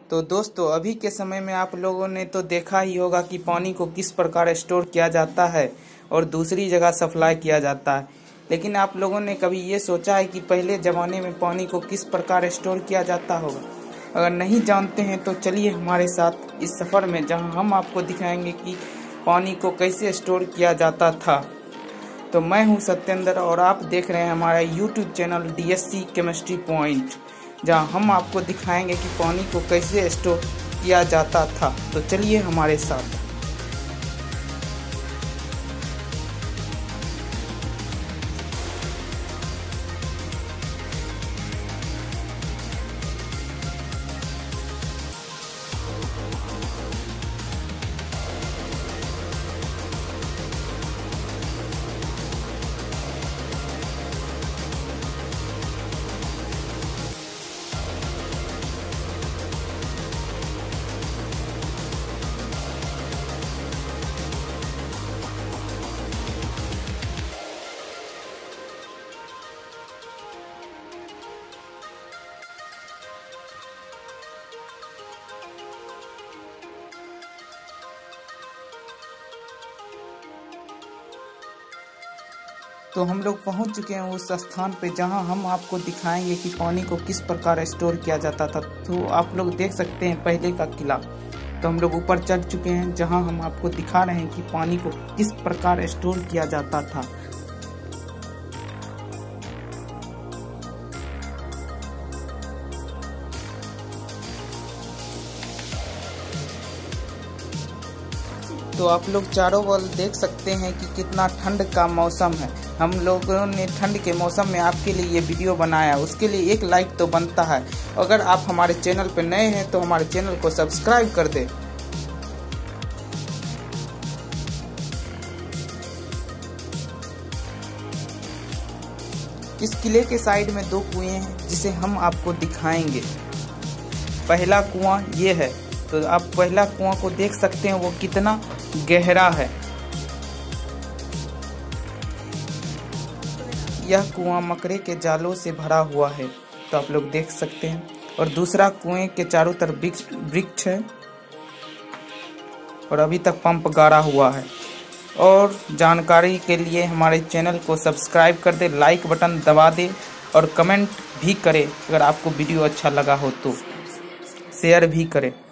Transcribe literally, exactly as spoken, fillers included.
तो दोस्तों, अभी के समय में आप लोगों ने तो देखा ही होगा कि पानी को किस प्रकार स्टोर किया जाता है और दूसरी जगह सप्लाई किया जाता है। लेकिन आप लोगों ने कभी ये सोचा है कि पहले ज़माने में पानी को किस प्रकार स्टोर किया जाता होगा? अगर नहीं जानते हैं तो चलिए हमारे साथ इस सफ़र में, जहां हम आपको दिखाएंगे कि पानी को कैसे स्टोर किया जाता था। तो मैं हूं सत्येंद्र और आप देख रहे हैं हमारा YouTube channel DSC chemistry point, जहां हम आपको दिखाएंगे कि पानी को कैसे स्टोर किया जाता था। तो चलिए हमारे साथ। तो हम लोग पहुंच चुके हैं उस स्थान पे जहां हम आपको दिखाएंगे कि पानी को किस प्रकार स्टोर किया जाता था। तो आप लोग देख सकते हैं पहले का किला। तो हम लोग ऊपर चढ़ चुके हैं जहां हम आपको दिखा रहे हैं कि पानी को किस प्रकार स्टोर किया जाता था। तो आप लोग चारों ओर देख सकते हैं कि कितना ठंड का मौसम है। हम लोगों ने ठंड के मौसम में आपके लिए ये वीडियो बनाया, उसके लिए एक लाइक तो बनता है। अगर आप हमारे चैनल पर नए हैं तो हमारे चैनल को सब्सक्राइब कर दें। इस किले के साइड में दो कुएं हैं जिसे हम आपको दिखाएंगे। पहला कुआं ये है, तो आप पहला कुआं को देख सकते हैं वो कितना गहरा है। यह कुआं मकड़े के जालों से भरा हुआ है, तो आप लोग देख सकते हैं। और दूसरा कुएं के चारों तरफ वृक्ष है और अभी तक पंप गाड़ा हुआ है। और जानकारी के लिए हमारे चैनल को सब्सक्राइब कर दे, लाइक बटन दबा दे और कमेंट भी करें। अगर आपको वीडियो अच्छा लगा हो तो शेयर भी करें।